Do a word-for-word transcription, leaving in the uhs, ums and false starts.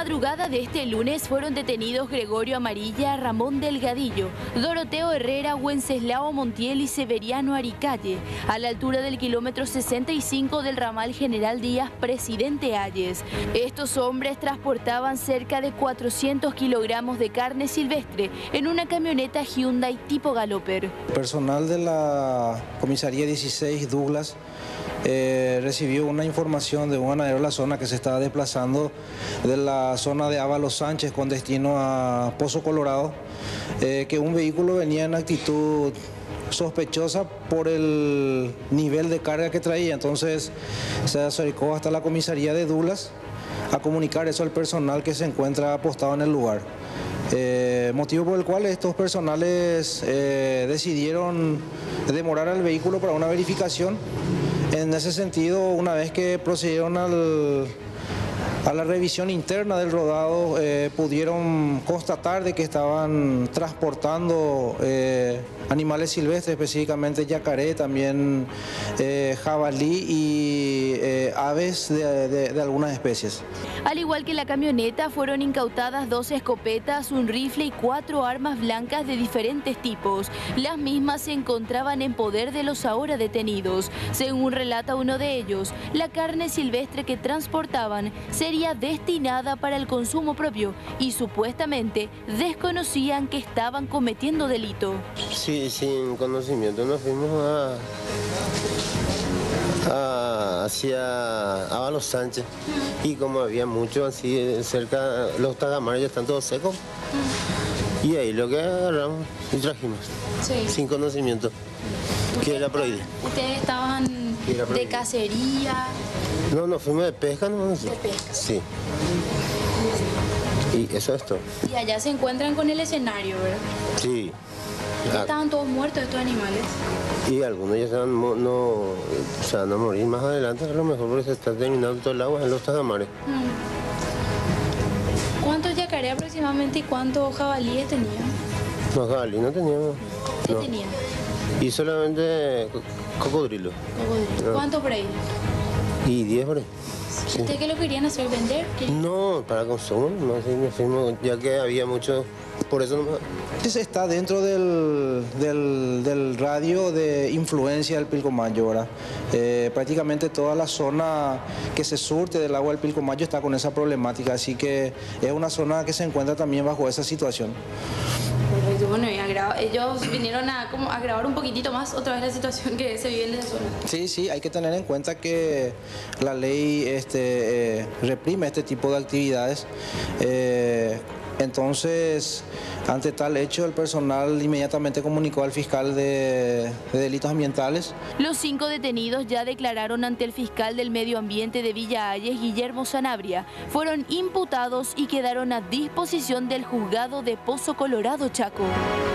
madrugada de este lunes fueron detenidos Gregorio Amarilla, Ramón Delgadillo, Doroteo Herrera, Wenceslao Montiel y Severiano Aricalle, a la altura del kilómetro sesenta y cinco del ramal General Díaz, Presidente Hayes. Estos hombres transportaban cerca de cuatrocientos kilogramos de carne silvestre en una camioneta Hyundai tipo Galloper. Personal de la comisaría dieciséis Douglas eh, recibió una información de un ganadero de la zona que se estaba desplazando de la zona de Ábalos Sánchez con destino a Pozo Colorado, eh, que un vehículo venía en actitud sospechosa por el nivel de carga que traía. Entonces se acercó hasta la comisaría de Douglas a comunicar eso al personal que se encuentra apostado en el lugar. Eh, motivo por el cual estos personales eh, decidieron demorar al vehículo para una verificación. En ese sentido, una vez que procedieron al, a la revisión interna del rodado, eh, pudieron constatar de que estaban transportando eh, animales silvestres, específicamente yacaré, también eh, jabalí y eh, aves de, de, de algunas especies. Al igual que la camioneta, fueron incautadas dos escopetas, un rifle y cuatro armas blancas de diferentes tipos. Las mismas se encontraban en poder de los ahora detenidos. Según relata uno de ellos, la carne silvestre que transportaban sería destinada para el consumo propio y supuestamente desconocían que estaban cometiendo delito. Sí, sin conocimiento nos fuimos a... A, hacia Ábalos Sánchez, y como había mucho así cerca, los tagamares ya están todos secos, y ahí lo que agarramos y trajimos, sí, sin conocimiento, que era prohibido. ¿Ustedes estaban de cacería? No, nos fuimos de pesca, ¿no? De pesca. Sí. Y eso es todo. Y allá se encuentran con el escenario, ¿verdad? Sí. ¿Estaban todos muertos estos animales? Y algunos ya se van, no, no, o sea, no morir más adelante, a lo mejor porque se está terminando todo el agua en los tagamares. Hmm. ¿Cuántos yacaré aproximadamente y cuántos jabalíes tenían? No, jabalí no teníamos. ¿Qué no. tenían? Y solamente cocodrilo. Cocodrilo. No. ¿Cuántos por ahí? Y diez por ahí. Sí. ¿Ustedes qué lo querían hacer? ¿Vender? ¿Querían? No, para consumo, no, sí, nos fuimos, ya que había mucho, por eso no. Está dentro del, del, del radio de influencia del Pilcomayo, ¿verdad? Eh, prácticamente toda la zona que se surte del agua del Pilcomayo está con esa problemática, así que es una zona que se encuentra también bajo esa situación. Perfecto, bueno, y agrava, ellos vinieron a como agravar un poquitito más otra vez la situación que se vive en esa zona. Sí, sí, hay que tener en cuenta que la ley este, eh, reprime este tipo de actividades. Eh, Entonces, ante tal hecho, el personal inmediatamente comunicó al fiscal de, de delitos ambientales. Los cinco detenidos ya declararon ante el fiscal del Medio Ambiente de Villa Hayes, Guillermo Sanabria. Fueron imputados y quedaron a disposición del juzgado de Pozo Colorado, Chaco.